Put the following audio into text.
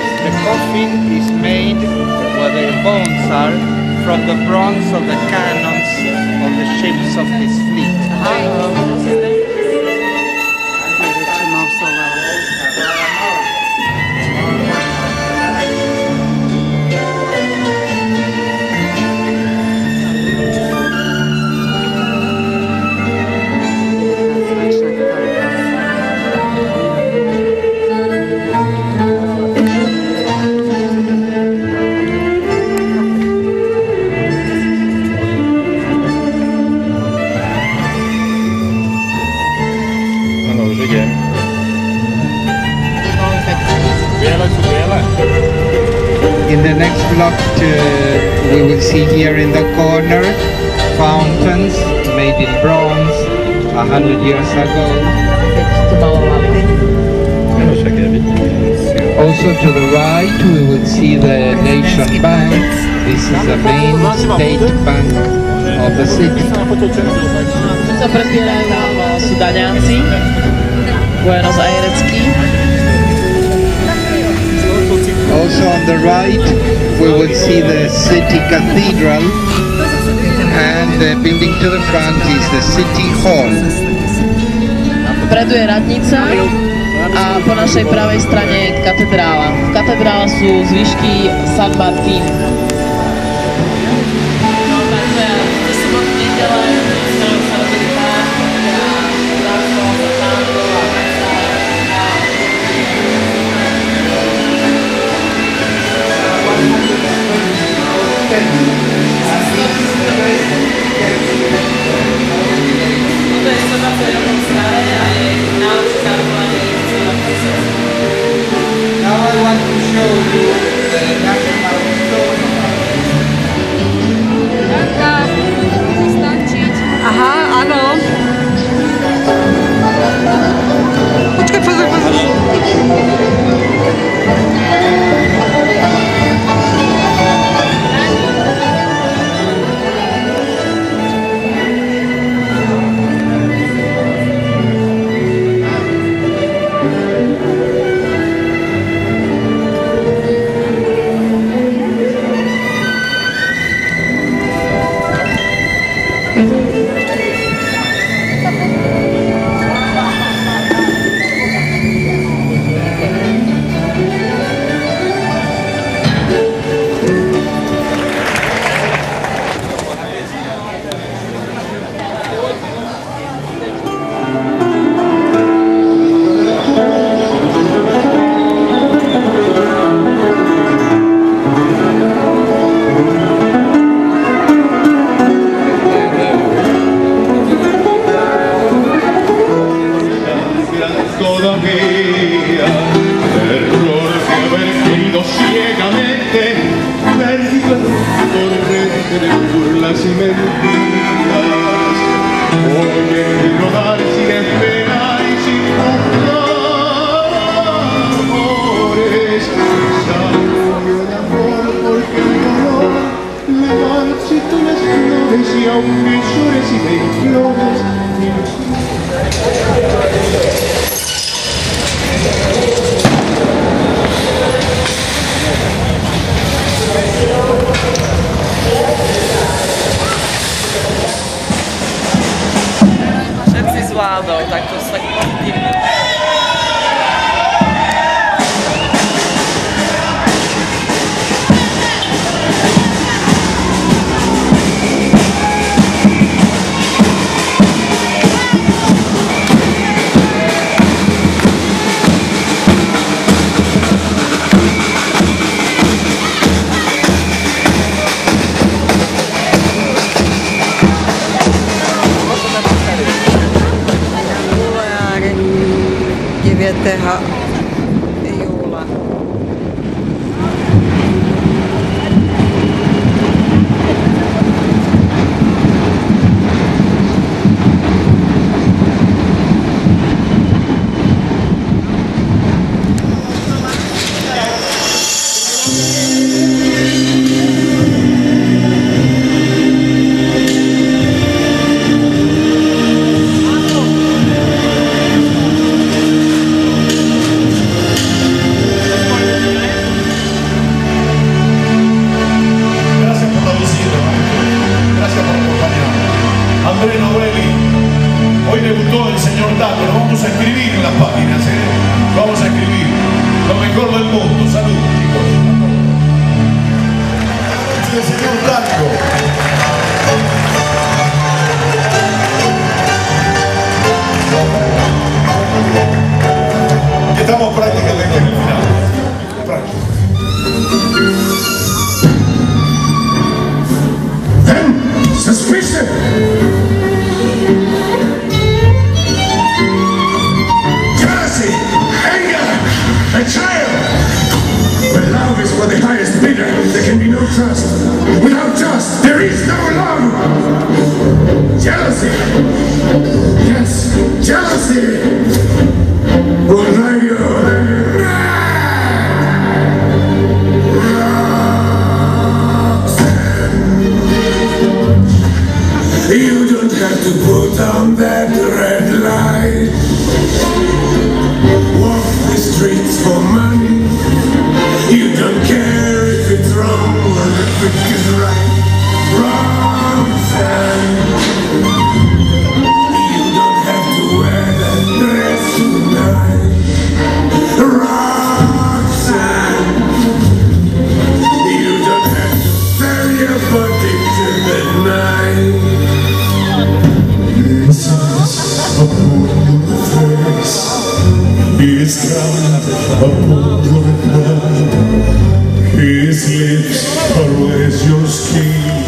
The coffin is made, where the bones are, from the bronze of the cannons of the ships of his fleet. In the next block we will see here in the corner fountains made in bronze 100 years ago. Also to the right we will see the Nation Bank. This is the main state bank of the city. Co prezbierajú nám Sudaňáci, Buenos Aireckí. Also on the right we will see the city cathedral, and the building to the front is the city hall. Vpredu je radnica a po našej pravej strane je katedrála. Katedrála sú zvyšky San Martín. Now I want to show you the national stone. Aha, áno. Počkaj, pozor. Tak to tak pozitívne. trust. Without trust, there is no love. Jealousy. Yes, jealousy will drive you Roxanne, you don't have to put on that red light. Walk the streets for money. You don't care if it's wrong or if it is right. Roxanne, you don't have to wear that dress tonight. Roxanne, you don't have to sell your body to the night. Kisses upon your face, his hand upon your head, his lips caress your skin.